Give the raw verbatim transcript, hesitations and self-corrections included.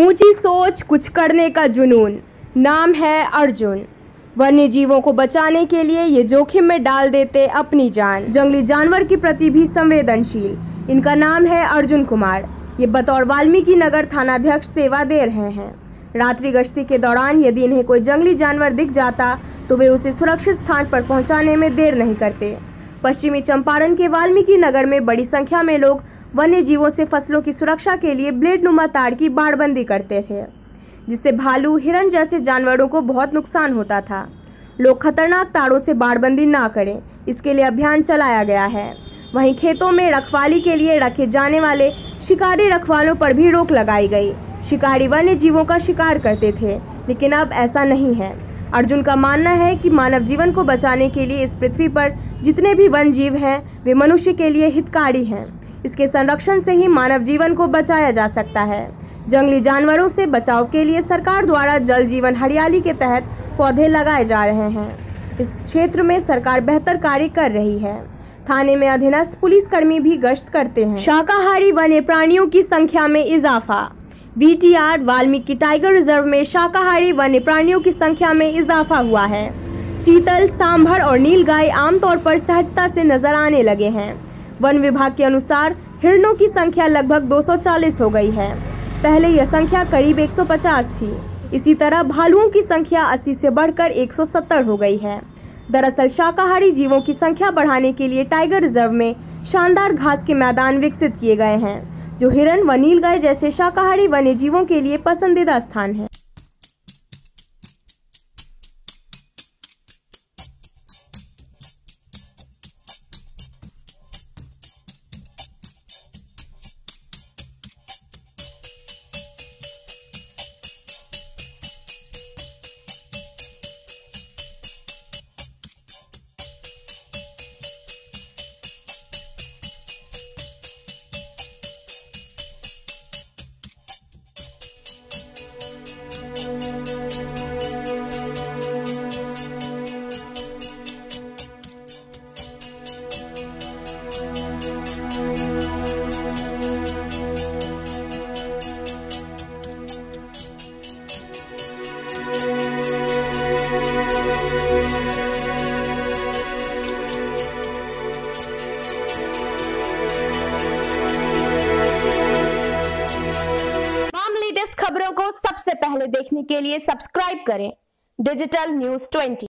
ऊंची सोच, कुछ करने का जुनून, नाम है अर्जुन। वन्य जीवों को बचाने के लिए ये जोखिम में डाल देते अपनी जान। जंगली जानवर के प्रति भी संवेदनशील, इनका नाम है अर्जुन कुमार। ये बतौर वाल्मीकि नगर थानाध्यक्ष सेवा दे रहे हैं। रात्रि गश्ती के दौरान यदि इन्हें कोई जंगली जानवर दिख जाता तो वे उसे सुरक्षित स्थान पर पहुंचाने में देर नहीं करते। पश्चिमी चंपारण के वाल्मीकि नगर में बड़ी संख्या में लोग वन्य जीवों से फसलों की सुरक्षा के लिए ब्लेड नुमा तार की बाड़बंदी करते थे, जिससे भालू, हिरन जैसे जानवरों को बहुत नुकसान होता था। लोग खतरनाक तारों से बाड़बंदी ना करें, इसके लिए अभियान चलाया गया है। वहीं खेतों में रखवाली के लिए रखे जाने वाले शिकारी रखवालों पर भी रोक लगाई गई। शिकारी वन्य जीवों का शिकार करते थे, लेकिन अब ऐसा नहीं है। अर्जुन का मानना है कि मानव जीवन को बचाने के लिए इस पृथ्वी पर जितने भी वन जीव हैं, वे मनुष्य के लिए हितकारी हैं। इसके संरक्षण से ही मानव जीवन को बचाया जा सकता है। जंगली जानवरों से बचाव के लिए सरकार द्वारा जल जीवन हरियाली के तहत पौधे लगाए जा रहे हैं। इस क्षेत्र में सरकार बेहतर कार्य कर रही है। थाने में अधीनस्थ पुलिसकर्मी भी गश्त करते हैं। शाकाहारी वन्य प्राणियों की संख्या में इजाफा। वीटीआर वाल्मीकि टाइगर रिजर्व में शाकाहारी वन्य प्राणियों की संख्या में इजाफा हुआ है। चीतल, सांभर और नीलगाय आमतौर पर सहजता से नजर आने लगे हैं। वन विभाग के अनुसार हिरणों की संख्या लगभग दो सौ चालीस हो गई है। पहले यह संख्या करीब एक सौ पचास थी। इसी तरह भालुओं की संख्या अस्सी से बढ़कर एक सौ सत्तर हो गई है। दरअसल शाकाहारी जीवों की संख्या बढ़ाने के लिए टाइगर रिजर्व में शानदार घास के मैदान विकसित किए गए हैं, जो हिरन व नीलगाय जैसे शाकाहारी वन्य जीवों के लिए पसंदीदा स्थान है। खबरों को सबसे पहले देखने के लिए सब्सक्राइब करें डिजिटल न्यूज़ ट्वेंटी।